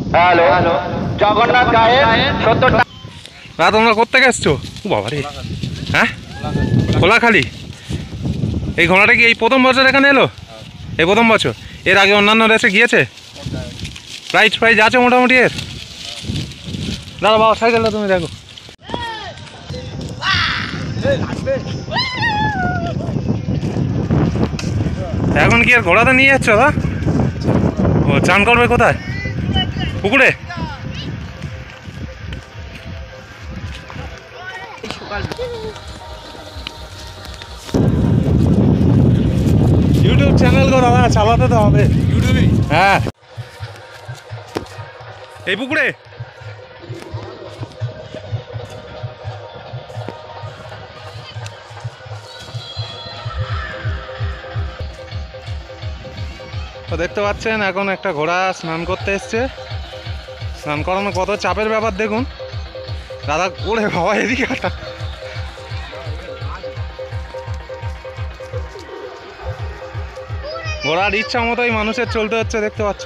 Hello Jagannath গায়ে 70 টাকা। না তোমরা কোত্থেকে এসছো? ও বাবা রে, হ্যাঁ খোলাখালি। এই ঘোড়াটা কি এই প্রথম বছর এখানে এলো? এই প্রথম বছর? এর আগে অন্যান্য রেসে গিয়েছে? প্রাইজ আছে মোটামুটি এর? দাদা বাবা সাইকেলটা তুমি দেখো। এখন কি আর ঘোড়াটা নিয়ে যাচ্ছ দাদা? ও চান করবে কোথায়? পুকুরে? ইউটিউব চ্যানেল করা দাদা, চালাতে তো হবে ইউটিউবে। হ্যাঁ এই পুকুরে তো দেখতে পাচ্ছেন এখন একটা ঘোড়া স্নান করতে এসছে। স্নান করানো কত চাপের ব্যাপার দেখুন দাদা। ওরে বাবা এদিকে একটা ঘোড়ার ইচ্ছা মতোই মানুষের চলতে হচ্ছে, দেখতে পাচ্ছ।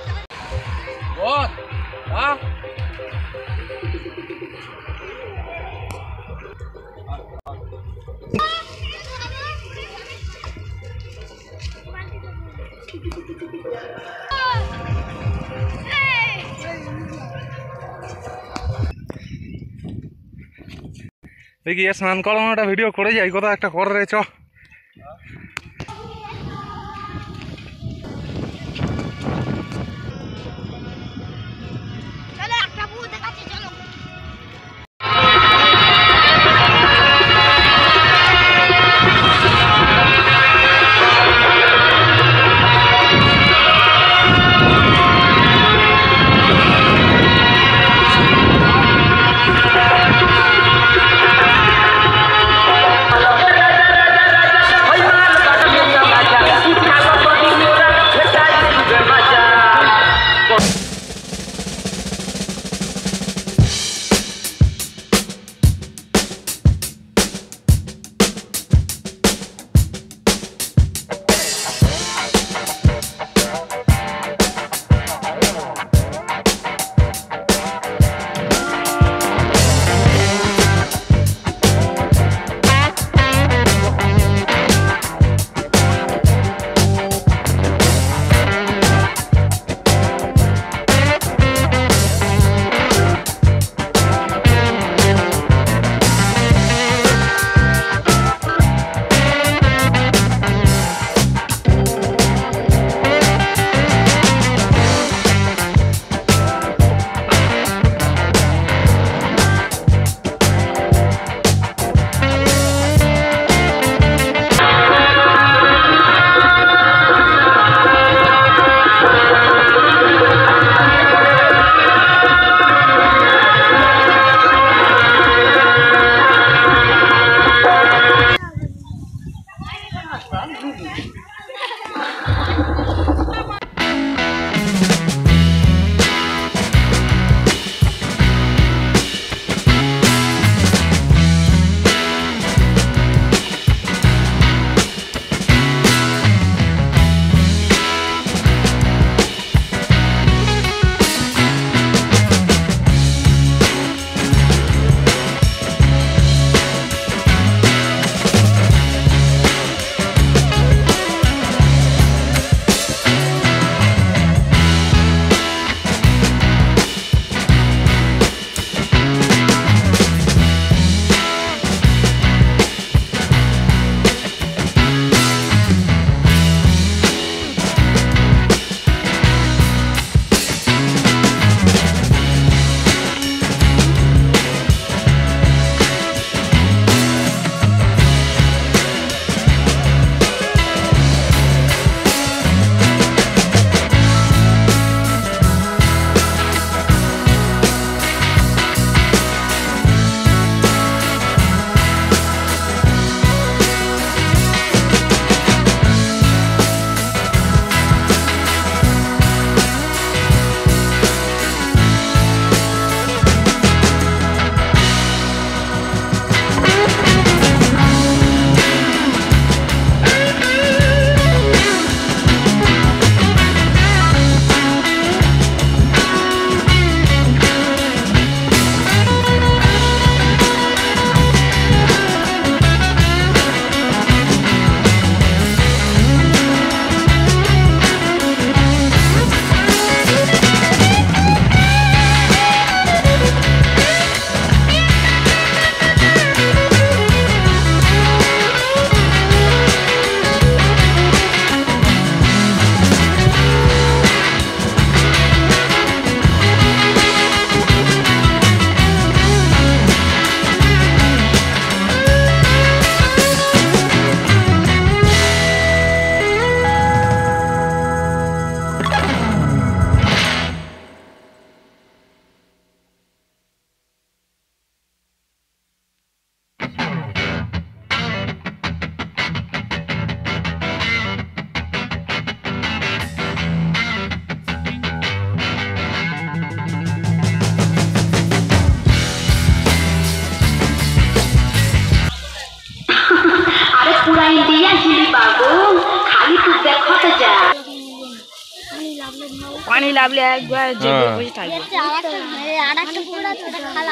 দেখি স্নান করানো একটা ভিডিও করে যাই, কোথাও একটা করে চ। ডাবলে একবার জেগে বসে থাকবে। আরেকটা পুকুর আছে ওটা খালা।